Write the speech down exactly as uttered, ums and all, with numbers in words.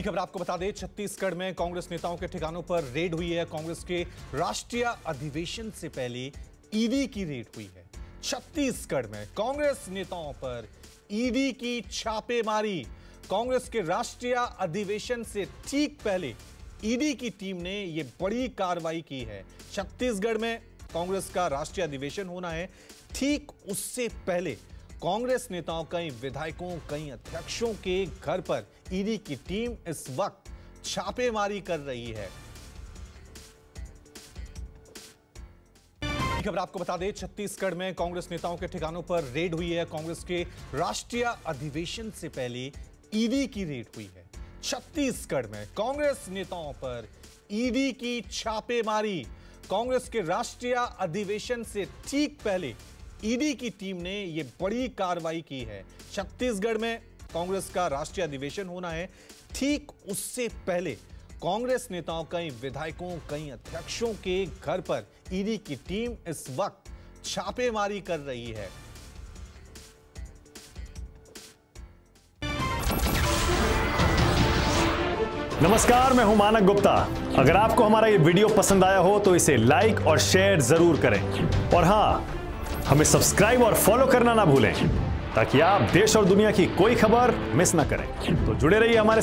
खबर आपको बता दें, छत्तीसगढ़ में कांग्रेस नेताओं के ठिकानों पर रेड हुई है। कांग्रेस के राष्ट्रीय अधिवेशन से पहले ईडी की रेड हुई है। छत्तीसगढ़ में कांग्रेस नेताओं पर ईडी की छापेमारी। कांग्रेस के राष्ट्रीय अधिवेशन से ठीक पहले ईडी की टीम ने यह बड़ी कार्रवाई की है। छत्तीसगढ़ में कांग्रेस का राष्ट्रीय अधिवेशन होना है, ठीक उससे पहले कांग्रेस नेताओं, कई विधायकों, कई अध्यक्षों के घर पर ईडी की टीम इस वक्त छापेमारी कर रही है। खबर आपको बता दें, छत्तीसगढ़ में कांग्रेस नेताओं के ठिकानों पर रेड हुई है। कांग्रेस के राष्ट्रीय अधिवेशन से पहले ईडी की रेड हुई है। छत्तीसगढ़ में कांग्रेस नेताओं पर ईडी की छापेमारी। कांग्रेस के राष्ट्रीय अधिवेशन से ठीक पहले ईडी की टीम ने यह बड़ी कार्रवाई की है। छत्तीसगढ़ में कांग्रेस का राष्ट्रीय अधिवेशन होना है, ठीक उससे पहले कांग्रेस नेताओं, कई विधायकों, कई अध्यक्षों के घर पर ईडी की टीम इस वक्त छापेमारी कर रही है। नमस्कार, मैं हूं मानक गुप्ता। अगर आपको हमारा ये वीडियो पसंद आया हो तो इसे लाइक और शेयर जरूर करें, और हां, हमें सब्सक्राइब और फॉलो करना ना भूलें ताकि आप देश और दुनिया की कोई खबर मिस ना करें। तो जुड़े रहिए हमारे